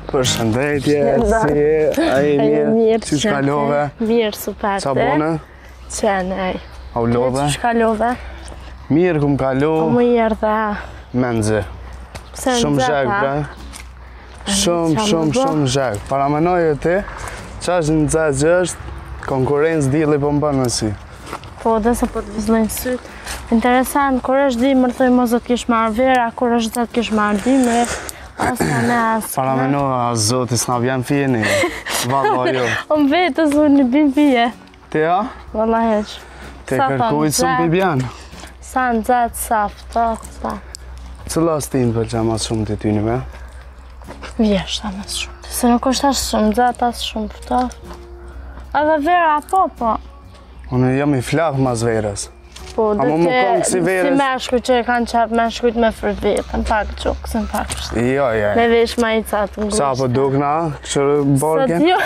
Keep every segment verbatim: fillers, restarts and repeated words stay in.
Përshëndetje, si e, a i mirë, që shkalove? Mirë, super. Qa bone? Qenej. A u love? Që shkalove? Mirë kum kalu. O më jërë dhe. Menzi. Shumë zhek, bre. Shumë, shumë, shumë zhek. Para menoj e ti, qa është në dzet që është, konkurencë dili po më bënë në si. Po, dhe se po të vizlojnë sytë. Interesant, kur është di më rëthoj mos do t'kish marrë vera, kur është zet kish marrë dimre, asë me asë. Para menoj, a zotis s'na vjen fjeni. Valla jo. O më vetës unë një bim pije. Ti ja? Valla heq. Te kërkujtë së më pibjan. Sa në zetë, sa fëtot, sa. Cëla s'tin për që mas shumë të ty një me? Vjeshta mas shumë. Se nuk është ashtë shumë zetë, asë shumë fëtot. Edhe vera, po, po. Unë jam i flakë mas verës. Po, dhe të si meshkuj që e kanë qapë meshkujt me fër vetën, pak qukë, se në pak është. Jo, jo. Me vesh ma i catë në gushtë. Sa po dukna, këshërë borgen? Sot jo.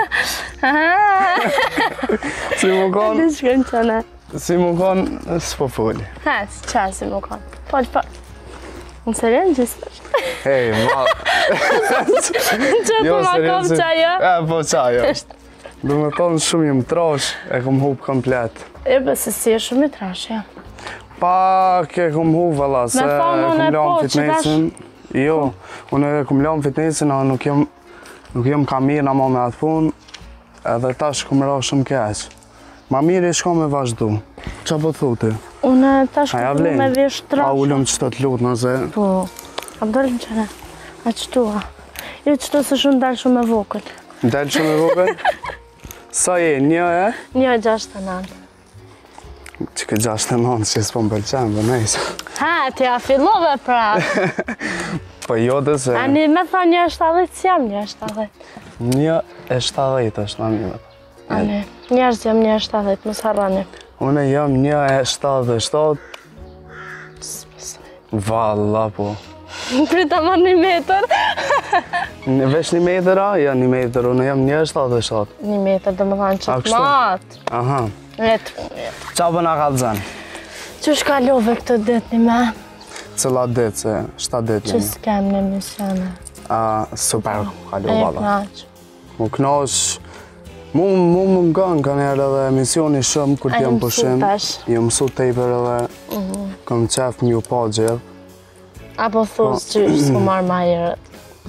Si mu konë? Dhe shkën që ne. Si mu konë, s'po foli. Ha, si qa si mu konë. Po, po. Në serien gjithë është. Hej, ma... Që të ma kom qajo? E, po qajo është. Dhe me tonë shumë jëmë trosh, e kom hupë komplet. E, bëse si e shumë i trash, ja. Pak e kom hupë, valla, se kom lanë fitnesin. Jo, unë e kom lanë fitnesin, a nuk jem, nuk jem ka mirë na ma me atë punë, edhe tash kom ra shumë keq. Ma mirë i shko me vazhdu. Qa po thuti? Unë tash kom me vesh trash. A ullëm që të të lutë nëse? Po, kam dollëm që ne. A qëtua. Jo qëtu se shumë dalë shumë e vokët. Dalë shumë e vokët? Sa je, një e? Një e gjashtë të nënë. Që këtë gjashtë të nënë që s'po më pëlqenë, dhe nejse. Ha, ti a fillove pra. Po jo dhe se... A një me tha një e shtadhejt, si jam një e shtadhejt? Një e shtadhejt është në mimet. A një, njerës jam një e shtadhejt, më s'harrani. Une jam një e shtadhejt. Valla po. Prita marrë një metër. Vesh një metër, a? Ja, një metër, unë jam një e shtadhejt. Një metër dhe më thanë që të matë. Aha. Letë. Qa për nga ka të zënë? Që shkalove këtë ditë një me? Cëla ditë, se shta ditë Që një. s'kem në emisione? A, super, kalu E valla. knaq. Mu knosh, mu mu më nganë ka njerë edhe emisioni shumë kur t'jem pushim. A mësu tash? Jo mësu tejper edhe kom qef mju pa gjithë. Apo thos që s'ku marrë ma herët?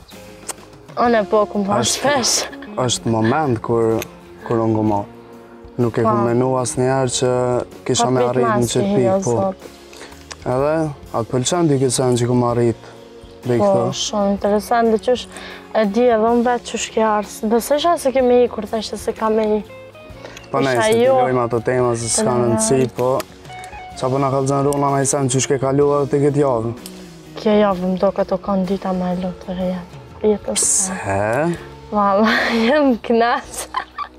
Unë e po këmë pa shpesh. është moment kur kur unë gëma. Nuk e ku menu asë njerë që kisha me arrit në qëtë pikë, po. Edhe, atë pëlqen t'i kësen që ku më arrit dhe i Po, këto. shumë interesant, dhe qësh e di edhe unë vetë qësh ke arsë. Besesha se kemi i kur theshte se ka me i. Po ne, se t'ilojmë ato tema se s'ka në nëci, po. Qa po nga kalëzën rona me i sen qësh ke kalu edhe t'i këtë javë? Kjo javë më do këtë kanë dita ma e lotër e janë. Pse? Valla, jem knaqë.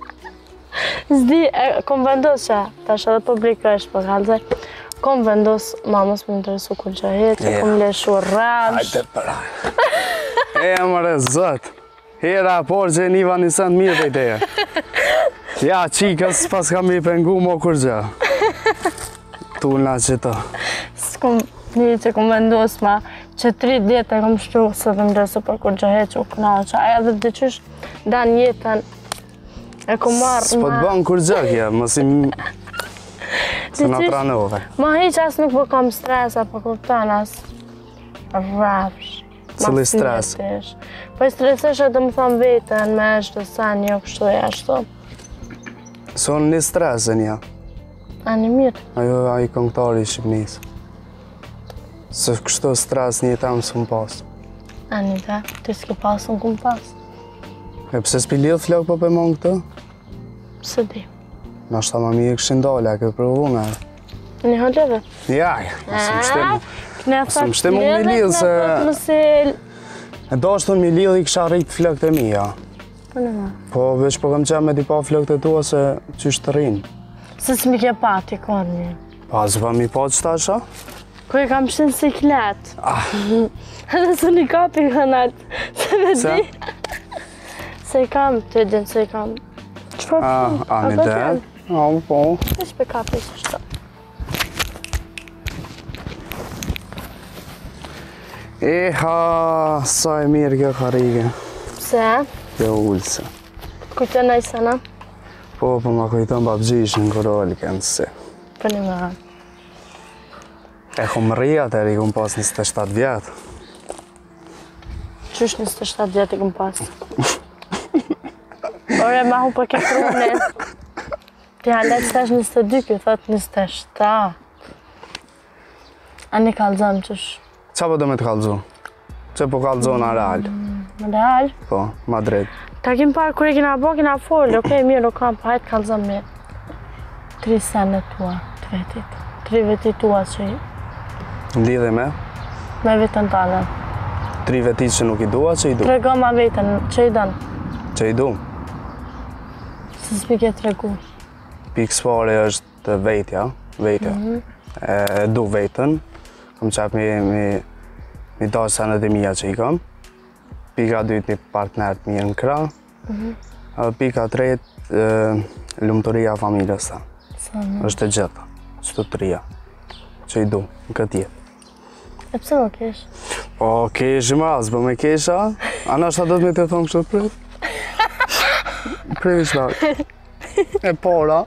Zdi, kom vendos që, tash edhe publikësht për kalëzaj, kom vendos mamës më interesu kur që hetë, kom leshu rramsh. Hajde përra. E, mëre, zët. Hera, por që e niva një sënd mirë dhe i teje. Ja, qikës pas kam i pengu mo kur gjë. Tullna që të. S'kom një që kom vendos ma, që tri djetë e kom shtu se dhe mresu për kur që hetë që u knaqë. A edhe dhe qysh dan jetën e kom marrë S'po të bënë kur gjë kje, mësim... Se në pranove. Ma hiq as nuk po kam stres, apo kuptan as rrafsh. Cili stres? Po i stresesh edhe më thonë vetën me eshte sa një kështu e ashtu. Se unë një stres e një. A një mirë. Ajo a i këngëtari i Shqipnisë. Se kështu stres një temë së më pasë. A një te, ti s'ki pasë në kumë pasë. E pëse s'pi lidhë flok po për mongë këtë? Pse di. Në ashtë ta ma mirë këshin dole, a këtë provu me. Një holeve? Jaj, mësë më shtimu. Mësë më shtimu më lidhë se... E do është të më lidhë i kësha rritë flok të mija. Po veç po kam qenë me t'i pa flok të tua se qysh të rinë. Se s'mi ke pa t'i konë një. Pa, zë pa mi pa që ta isha? Ko i kam shtinë siklet. Edhe së një kapi kënatë. Se me di. Se i kam, të dinë se i kam. Qëfar përshim? A, a një den? A, po. Veç për kapi që shto. Eha, sa e mirë kjo karike. Pse? Kjo ullëse. Kujtën e sena? Po, po ma kujton babgjishin kërë olken, se. Për një më ranë. E kom rria të eri, kom pas njëzet e shtatë vjetë. Qysh njëzet e shtatë vjetë i kom pas? Ore, ma hu për ke frunin. Ti halet që tash njëzet e dy, kjo thot njëzet e shtatë. A një kalzon qësh? Qa po do me të kalzu? Që po kalzon a real? Më real? Po, Madrid. Ta kim parë kërë kina bo, kina folë, okej, mirë, nuk kam, pa hajtë kalzon me tri senet tua, të vetit. Tri vetit tua që i... Lidhe me? Me vetën tale. Tri vetit që nuk i dua, që i du? Trego ma vetën, që i dënë? Që i du? Se s'pi ke tregu. Pikës pare është vetja, vetja. E du vetën, kom qep mi, mi, mi dash senet e mija që i kam. Pika dytë një partner të mirë në krah. Edhe pika tretë, lumëturia familjes ta. Është e gjitha, qëto të rria, që i du në këtë jetë. E pse më kesh? Po, kesh i mas, po me kesha, ana shta do të me të thonë kështë të prit? Prit i shlak. E pora.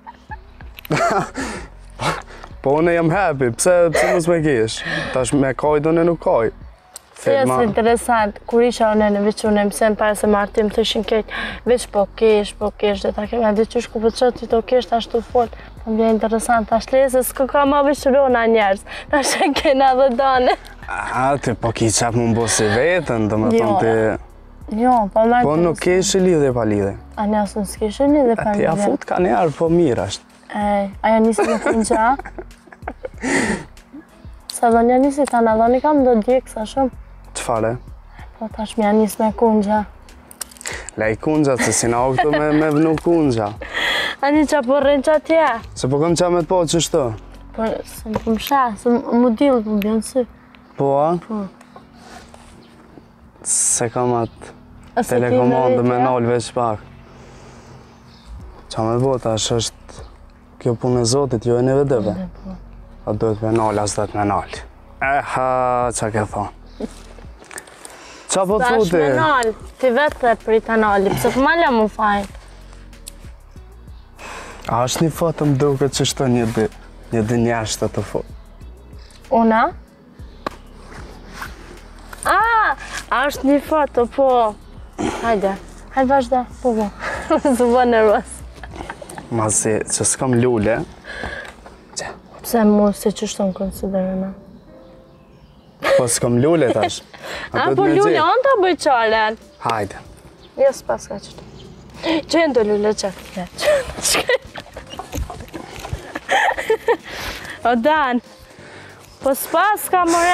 Po, unë jam happy, pse, pse mos me kesh? Tash me kaj do në nuk kaj. Se jesë interesant, kur isha unë në veç unë e mësem pare se martim të ishin kejt, veç po kesh, po kesh, dhe ta keme, dhe qysh ku për qëtë ti to kesh, ta shtu fol, po më bje interesant, ta shlej se s'ko ka ma vëshrona njerës, ta shë kena dhe dane. A, ti po ki qep më mbo si vetën, do me thonë ti... Jo, po më... Po nuk kesh i lidhe pa lidhe. A një asë nësë kesh i lidhe pa lidhe. Ti a fut ka njerë, po mirë ashtë. Ej, aja nisi me funqa? Sa do një nisi ta në dhoni kam do djekë sa shumë. Qfare? Po tash mja nis me kungja. Lej kungja, se si na o këtu me, me vnu kungja. A një qa po rrinë qa tje? Se po kom qa me të po qështu? Po, se më pëmë shah, se më dilë po më bjënë sy. Po, a? Po. Se kam atë telekomandë me nalë veç pak. Qa me të po, tash është kjo punë e Zotit, jo e një vedeve. A duhet me nalë, as duhet me nalë. Eha, qa ke thonë? Qa po të Tash thuti? me nalë, ti vetë të prit të nalë, pëse të malja më fajnë. A është një foto më duke që shto një dy, një dy njashtë të foto? Una? A, a është një foto, po. Hajde, hajde vazhda, po po. Së bë nervos. Ma si, që s'kam lule. Që? Pse mu se që shto në konsiderina? Po s'kam lule tash. A, po lule, onë të bëj qaren. Hajde. Jo, s'pas ka qëtë. Qenë të lule qëtë. O, Dan. Po s'pas ka more?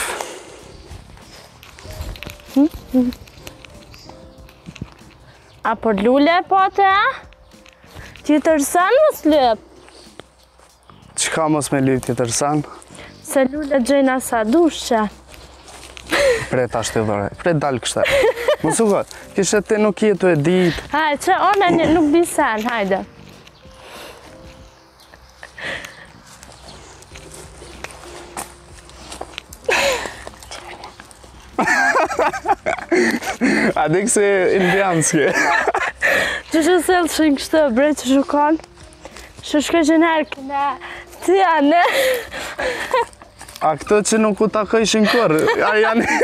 A, po lule po të, a? Tjetër sen mos lëp? Qka mos me lyp tjetër sen? Se lule gjejna sa dushqa. Pret ashtë të dhore, pret dalë kështë. Mos u gëtë, kështë ti nuk jetu e ditë. Hajde, që ona nuk di sen, hajde. A di kësi indianski. Që që selë që në kështë bre që shukon, që shkë që nërë këne, të janë. A këtë që nuk u takojshin kërë, a janë...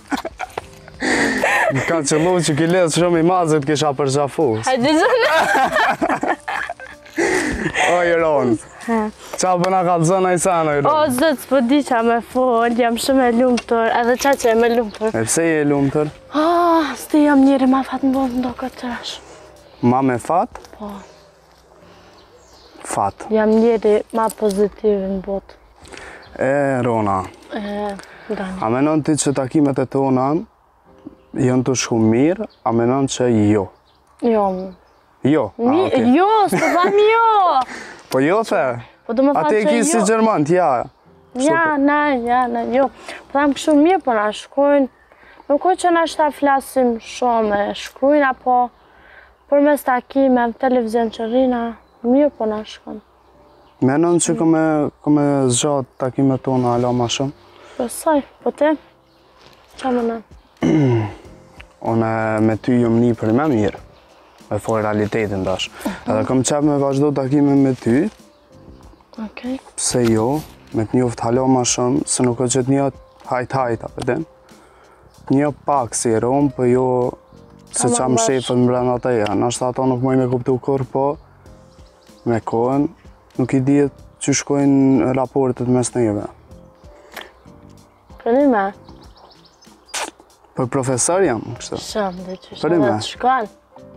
Më ka qëllu që ki lesë shumë i mazit kisha përgjafu. Hajde zënë. O, Iron. Qa përna ka të zëna i sana, Iron? O, zëtë, s'po di qa me fol, jam shumë e lumëtër, edhe qa që e me lumëtër. E pse je lumëtër? Ah, s'ti jam njëri ma fatë në botë ndo këtë trash. Ma me fat? Po, Fat. jam njëri ma pozitiv në botë. E, Rona, E, Dani. a menon ti që takimet e tona jënë të shku mirë, a menon që jo? Jo, mu. Jo, a, Mi, okej. jo, s'të tham jo. Po jo, the? Po do më A thamë ti e që ki si jo. Gjermant, ja. Ja, na, ja, na, jo. Po thamë kështu mirë, po na shkojnë. Nuk o që na shta flasim shumë e shkrujnë, apo për mes takime, televizion që rina, mirë po na shkojnë. Menon që këme, këme zgjatë takimet tona ala ma shumë? Po saj, po te? Qa më në? Unë me ty ju më një për me mirë. Me foj realitetin dash. Edhe kam qep me vazhdo takime me ty. Okej. Pse jo, me të njoft halo ma shumë, se nuk o që të një hajt-hajt, a përdin. Një pak si rom, për jo se qa më shefën më brenda të janë. Nashtë ato nuk moj me kuptu kur, po me kohën, nuk i dihet që shkojnë raportet mes neve. Për një me? Për profesor jam, kështë. Shumë, dhe që Për një shumë me? dhe të shkon.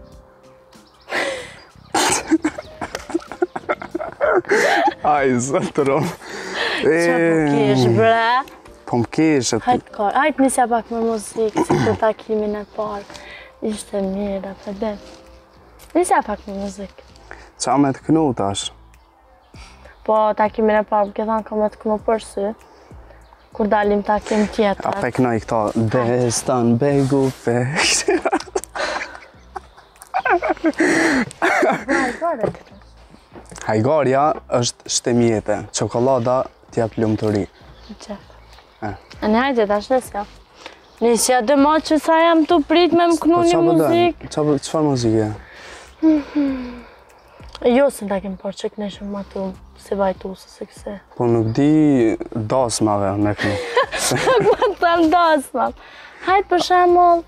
Aj, zëtë rom. Qa po kish, bre? Po më kish, e Hajtë kar, hajtë nisja pak me muzikë, si të takimin e parë. Ishte mirë, për dhe. Nisja pak me muzikë. Qa me të kënu tash? Po, takimin e parë, më ke thonë ka me të kënu përsy. Kur dalim takim tjetër. A pe kënoj këto, destan begu pekt. Hajgore këtë. Hajgarja është shtemjete, çokolada t'jep lumëturi. Qef. E. A në hajtë tash nësja. Nësja dhe ma që sa jam të prit me më kënu një muzikë. Qëfar muzikë e? Jo se nda kemë parë që këneshëm ma të si vajtusë, se këse. Po nuk di dasmave me kënu. Nuk ma të në dasma. Hajtë për shemull.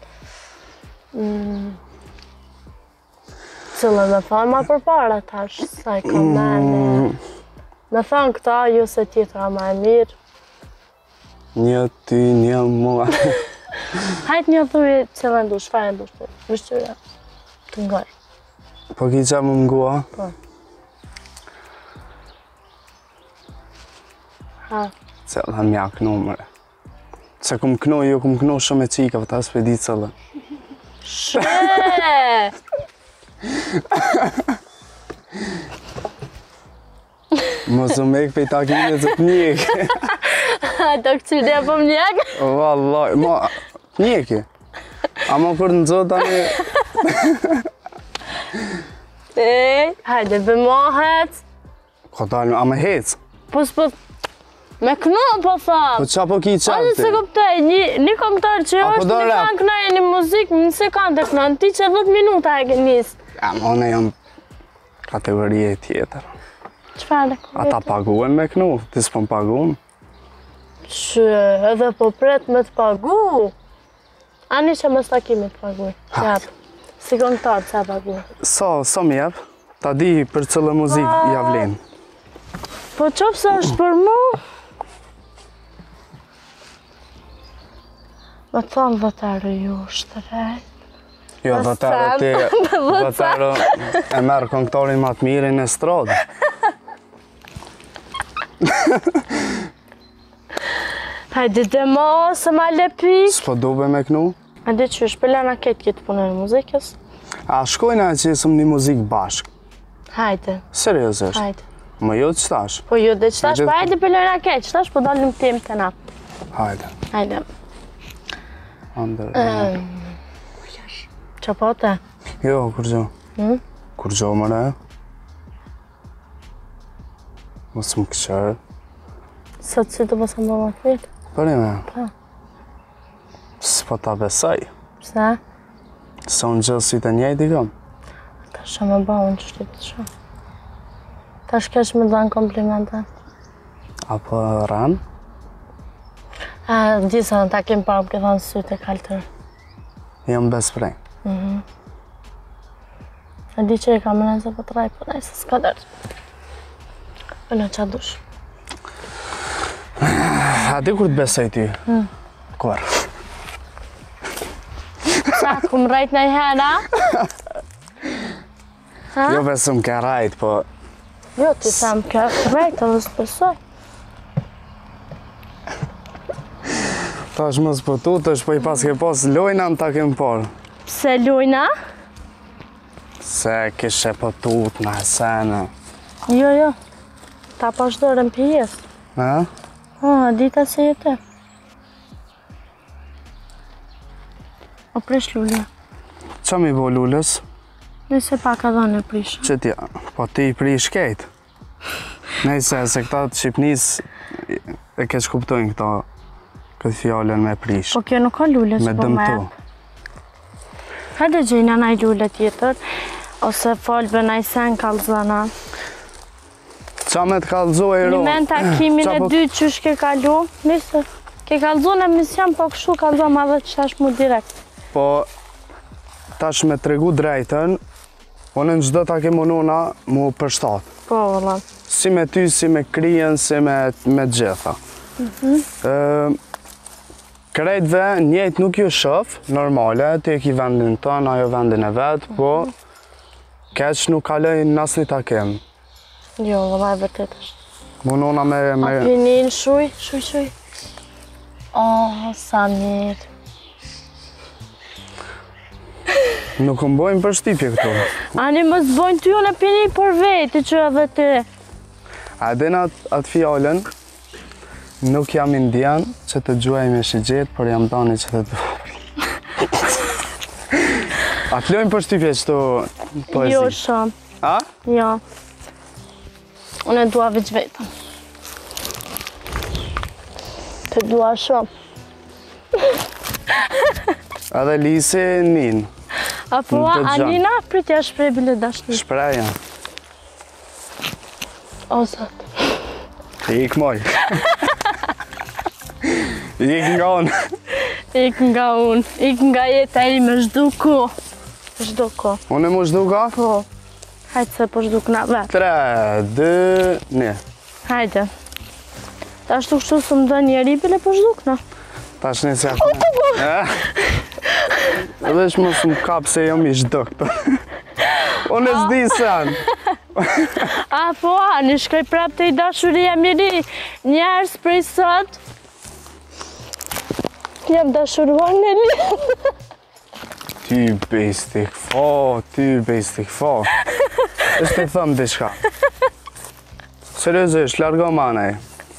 Cëllë me thonë ma për para tash, sa i kam mene. Me thonë këta, ju se tjetra ma e mirë. Një ty, një mua. Hajtë një thuj cëllë ndush, fare ndush të vështyre. Të ngoj. Po ki që më mgua? Po. Ha. Cëllë mja kënu mëre. Që kum kënu, jo kum kënu shumë e qika, për ta s'pe di cëllë. Shee! Mos u mek pe i takimit të të njekë. Do këcyrë dhe po më njekë? Vallaj, ma, njekë. Ama kur në zotë tani... Ej, hajde bë mohet. Ko dalë, a me hecë? Po s'po... Me kënu po Po thëmë. qa po ki Ose qepti? se kuptoj, një, një komptar që Apo është do një rap? kanë kënaj një muzikë, një sekundë të kënën, ti që dhjetë minuta e ke njësë. Ja, ma une jam kategorie tjetër. Qëfar dhe këtë? Ata paguen me kënu, ti s'pon paguen. Shë, edhe po pret me të pagu. Ani që më stakimit pagu. Qep. Si komptar që pagu. Sa, sa më jep? Ta di për cëllë muzikë javlen. Po qopë se është për mu? Më thonë vëtarë ju shtërejt. Jo, Po dhe tërë sen, ti, dhe dhe tërë e merë këngëtarin ma të mirë në stradë. Hajde dhe mo, se ma le pik. S'po dube me kënu? A dhe që shpëllena ketë këtë punën e muzikës? A shkojna që jesëm një muzikë bashkë. Hajde, Seriosisht. hajde. Më jo që tash. Po ju dhe qëtash, Hajde. po hajde pëllera ketë, qëtash po dalim tim të na. Hajde. Hajde. Andër. Qa po te? Jo, kur gjo. Hmm? Kur gjo mëre. Mos më këshërë. Sot si të pësë më më të vitë? Për e me. Po. S'po ta besaj. Pse? Se unë gjithë si të njejt i kam. Ta shë më ba unë që shtytë të shumë. Ta shkesh me dhanë komplimente. Apo ranë. A, disa në takim parë më ke thonë sytë e kaltër. Jam besprej. E di që i kam në nëzë për të raj, po nej se s'ka dërë. Po në qa dush. A di kur të besoj ty? Kur? Qa, ku më rajt në i hera? Ha? Jo besëm ke rajt, po Jo, ti sa më ke rajt, të vësë përsoj. ta është më zbëtu, të është po i pas ke pas lojna në takim parë. Pse lujna? Se kishe po tut në esene. Jo, jo. Ta pash dorën për jesë. Ha? Ah, dita se jetë. O prish lulja. Qa mi bo lullës? Nëse pa ka dhënë e prish. Që tja, po ti i prish kejt. Nejse, se këta të Shqipnis e keq kuptojnë këta këtë fjallën me prish. Po kjo nuk ka lullë Me që po me dëmtu. jep. Hajde gjejna naj lule tjetër, ose folbe naj sen kallëzana. Qa me të kallëzo e ro? Një men takimin e dytë qysh ke kalu, nisë, ke kallëzo në emision, po kështu kallëzo ma dhe që tash mu direkt. Po, tash me tregu drejten, unë në gjdo ta ke mununa mu përshtat. Po, vëlla. Si me ty, si me kryen, si me, me gjitha. Mm Krejtve njejt nuk ju shëf, normale, ti e ki vendin tën, ajo vendin e vetë, po keq nuk kaloj nas një takim. Jo, vëlla e vërtet është. Munona me... me... A pinin, shuj, shuj, shuj. Oh, sa mirë. Nuk më bojnë për shtipje këtu. Ani më zbojnë ty unë e pini për veti që edhe ti. A edhe në atë at fjallën, nuk jam indian që të gjuaj me shigjet, por jam dani që të duaj. A të lojnë për shtipje që të poezi? Jo, shumë. A? Jo. Unë e dua veç vetëm. Të dua shumë. Edhe Lisi nin. Apo, Anina, pritja shprej bile dashni. Shpreja. O, zot. Ik moj. Ik nga unë. Ik nga unë. Ik nga jeta i me zhduku. Zhduku. Unë e mu zhduka? Po. Hajde se po zhdukna vetë. Tre, dë, një. Hajde. Ta shtu kështu së më dë njeri bile po zhdukna. Ta është një se akme. Edhe që mos më kapë se jam i zhdukta. Unë e zdi sen. A, po, a, një shkoj prap të i dashuria miri. Njerës prej sot. Jam dashuruar në li. Ty bejsti këfo, ty bejsti këfo. është të thëmë diçka. Seriozisht, largo manej.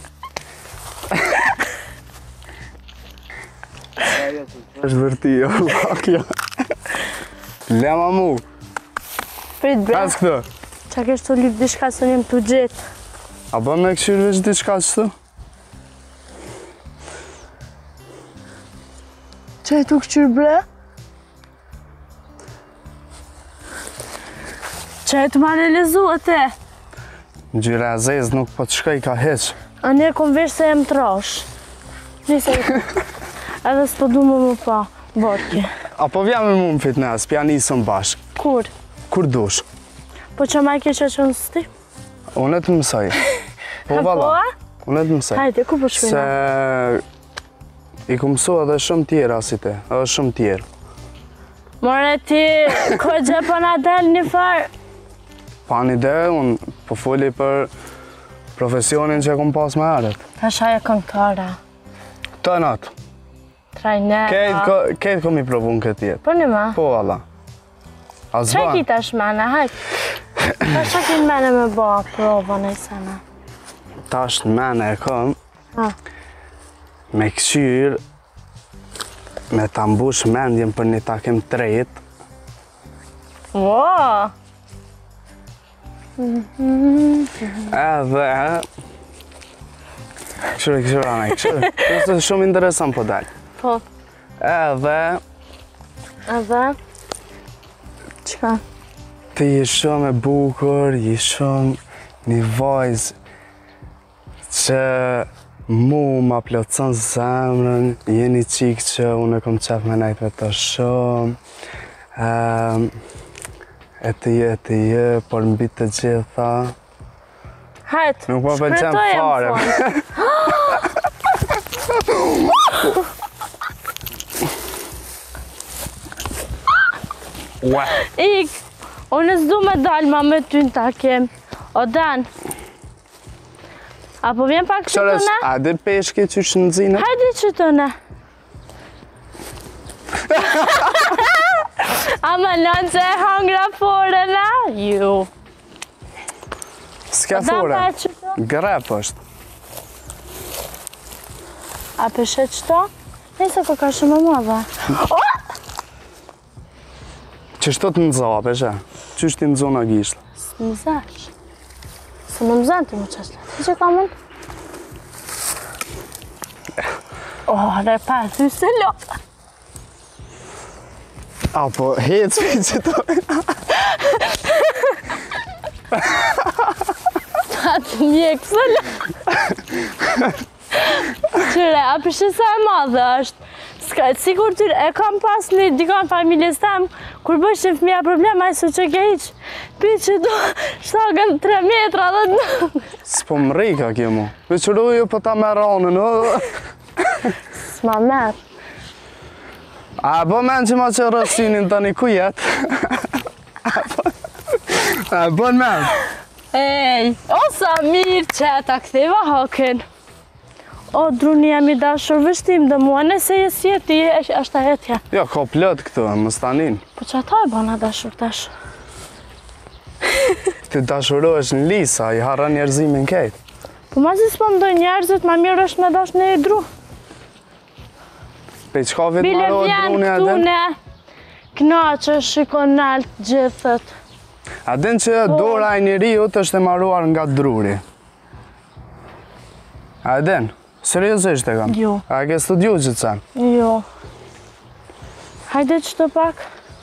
është vërti, o vakja. Lema mu. Prit bre. Pas këtë. Qa kesh të lyp diçka se njëm të gjetë. A bë me këshirë veç diçka qëtë? Qa e tu këqyrë bre? Qa e të ma realizu atë? Gjyre e zezë nuk po të shkoj ka heq. A ne kom vesh se jem trash. Nise, edhe s'po du më më pa, borki. Apo vjam me mu në fitness, pja nisëm bashk. Kur? Kur dush? Po që ma ke që që në sti? Unë e të mësoj. Po valla, unë e të mësoj. Hajde, ku po shkujna? Se i ku mësu edhe shumë tjera si te, edhe shumë tjerë. More ti, ko gjë po na del një farë? Pa një ide, unë po foli për profesionin që kom pas me herët. Ta shaja këngëtare, Të natë. trajnera. Ketë kom i provu në këtë jetë. Po një ma? Po valla. A Qa zban? ki tash mene, hajt? Ta qa ki mene me ba prova në i sena? Tash në mene e kom Ha. me këshyrë, me të mbush mendjen për një takim të rejt. Wow! Edhe... Këshyre, këshyre, anej, këshyre. Kështë shumë interesant po dalë. Po, Edhe... edhe? Qka? Ti je shumë e bukur, je shumë një vajzë që mu ma plotëson zemrën, je një qikë që unë e kom qef me nejtë të shumë. Um, e të je, e të je, por mbi të gjitha. Hajt, Nuk po pëlqen shkretoj e më fare. thonë. Ua! Ik, unë s'du me dalë ma me ty në takim. O Dan. Apo vjen pak që Qërës, të ne? a dhe peshke që që në zinë? Hajde që të ne. Ama nënë që e hangra fore na? Ju. S'ka O Dan fore. pa e që të? Grep është. A peshet qëto? Nese ko ka shumë më dhe. Që shto të nëzo, peshe? Që shti nëzo në gishtë? Së më zash. Së më më zanë të më qashtë. Ti që ka mund? Oh, dhe pa, ty se lo. Apo, hec për që të... Ta të mjekë, sëllë. Qyre, a përshë sa e madhe është. Sigur tyre, e kam pas një dikon familjes tem, kur bëshin fëmija problema, e su që ke iq, pi që do shtagën tre metra dhe... S'po më rika kjo mu. Me qëru ju për ta merë anën, o? S'ma merë. A po men që ma që rësinin të një kujet. A po men. Ej, o sa mirë që ta këtheva haken. O, druni jam i dashur vështim dhe mua, nëse jes jeti, është a jetja. Jo, ka plët këtu, më stanin. Po që ata e bana dashur tash? Ti dashuro është në lisa, i harra njerëzimin kejtë. Po ma zi s'po mdoj njerëzit, ma mirë është me dash në e dru. Pe qka vetë maro e druni Bile vjen këtu ne, kna që shikon nalt gjithët. A din që dora e njeriut është e maruar nga druri. A din? Seriosisht e kam? Jo. A ke studiu që të sen? Jo. Hajde që të pak.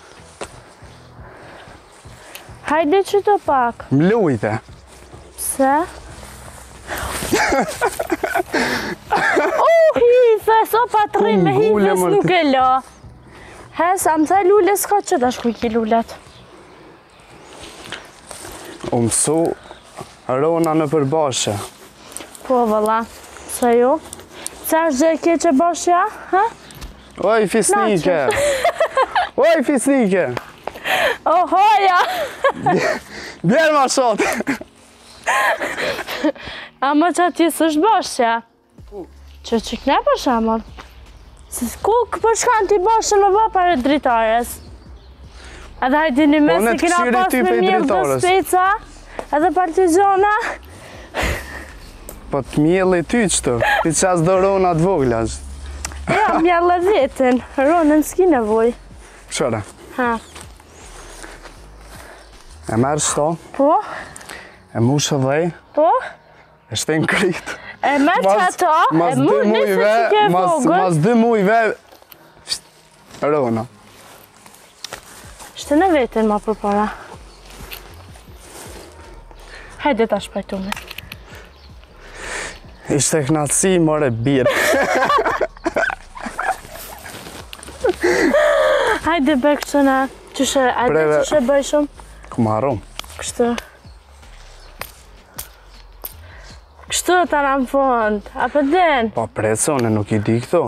Hajde që të pak. Mlujte. Pse? Uh, hife, so pa të rrim me hifes nuk e la. Hes, am thaj lule s'ka që dash ku i ki lullet. U mësu rona në përbashe. Po, vëlla. Se jo? Se është gjë e keqe bashja, ha? Oj, fisnike! Oj, fisnike! Ohoja! Bjerë ma shot! A më që ati s'është bashja? Që që këne për shamon? Ku për shkan t'i bashën më ba pare dritares? Edhe hajdi një mes i kina pas me mjellë dhe speca, edhe partizona. Po të mjellë i ty qëtu, ti qas do ronat vogla është. Ja, mjellë vetën, ronën s'ki nevoj. Qëra? Ha. E merë shto, Po? e mushë dhej, Po? e shten krit. E merë që ato, e mu nëse që ke vogën. Mas dy mujve, rona. Shte në vetën ma për para. Hajde ta shpajtune. Ishte knatësi, more birë. Hajde bëk që në, qëshë, hajde qëshë bëjshëm? Ku më harum? Kështu. Kështu të në më fond, a për den? Pa presone, nuk i di këto.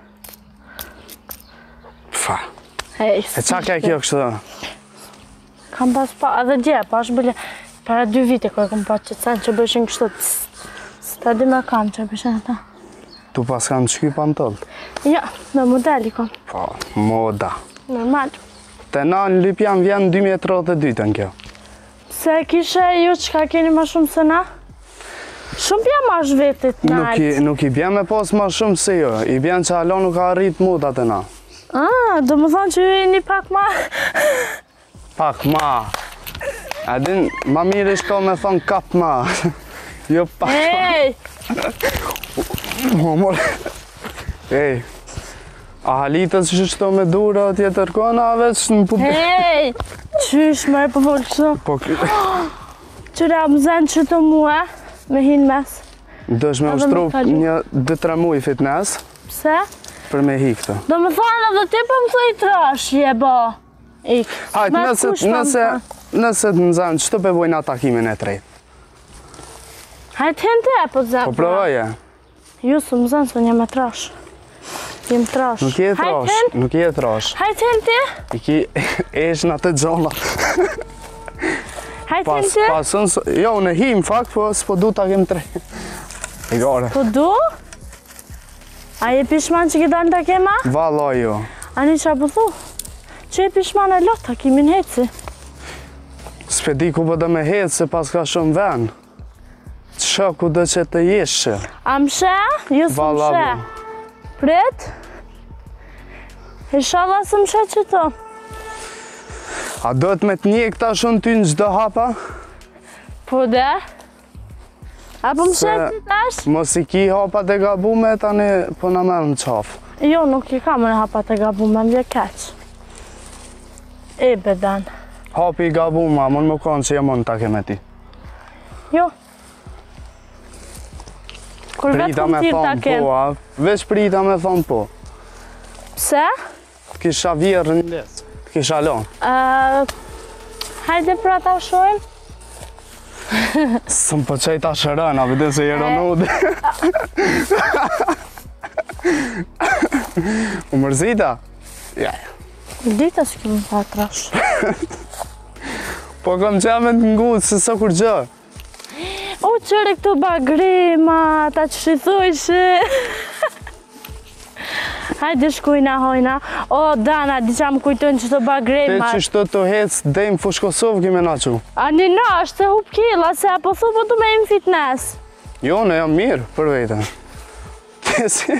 Fa. Hej, E qa ke kjo kështu? Kam pas pa, edhe dje, pa është bëllë, para dy vite kërë kam pa që të sen që bëshin kështu. Ta di me kam që bëshin ata. Tu pas kanë qky pantollt? Ja, me modeli kom. Po, moda. Normal. Te na në Lypjan vjen dy mijë e tridhjetë e dy në kjo. Se kishe ju që ka keni ma shumë se na? Shumë pja ma është vetit najtë. Nuk i bjen me pas ma shumë se jo, i bjen që alo nuk ka rrit modat e na. Ah, do më thonë që ju e një pak ma... Pak ma. A din, ma mirë ishko me thonë kap ma. Jo pak ma. Ej! Mo, mor. Ej. A halitët që shto me dura tjetër kona veç në pubi. Ej! Qysh me e përvolë kështu? Po kë... Qëra më zenë që të mua, me hinë mes. Dësh me ushtru një dy tre muj fitness. Pse? Për me hi këtë. Do më thonë edhe ti për më thoi trash, je ba. Ik. Hajt, nëse, nëse, nëse të nëzanë, që të përbojnë atakimin e trejt? Hajt hente e po të zemë. Po provoje. Ju së më zemë, së një me trash. Jem trash. Nuk je trash, nuk je trash. Hajt hente? I ki esh në të gjona. Hajt hente? Pasën, jo, në him fakt, po s'po du ta kem trejt. I gare. Po du? A je pishman që ki dalë të kema? Valla jo. Ani që a po thu? Që je pishman e lot, a kimin heci? S'pedi ku po dhe me hecë se pas ka shumë ven. Që ku dhe që të jeshë. A mshe? Jo së mshe. Pret? Inshallah së mshe që to. A do të me të njek ta shumë ty në gjdo hapa? Po dhe? Apo mshe që tash? Mos i ki hapat e gabume, tani po në merë në qafë. Jo, nuk i kam në hapat e gabume, më vje keq. E, bedan. Hapi i gabu ma, mund më konë që jam unë ta ke me ti. Jo. Kur vetë Prita kom me tirë ta thonë kem. po, a? Veç prita me thonë po. Pse? T'kisha vjerë në lesë, t'kisha lonë. Uh, hajde pra ta shojmë. Së më pëqej ta shërën, a vëtë se jero nude. U mërzita? Ja. Dita s'ki më pa trash. Po kam qenë me të ngutë, se sa kur gjë. O, qëre këtu bagrema, ta që shithojshë. Hajde shkujna hojna. O, Dana, di qa më kujtojnë që të Te bagrema. që shto të hecë, dejmë fush Kosovë kime na që. A një nash, se hup kila, se apo thu po të me im fitness. Jo, ne jam mirë për vete. Te si...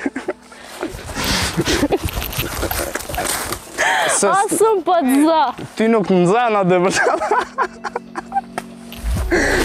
Se Asum po të zë. ti nuk të nëzana dhe për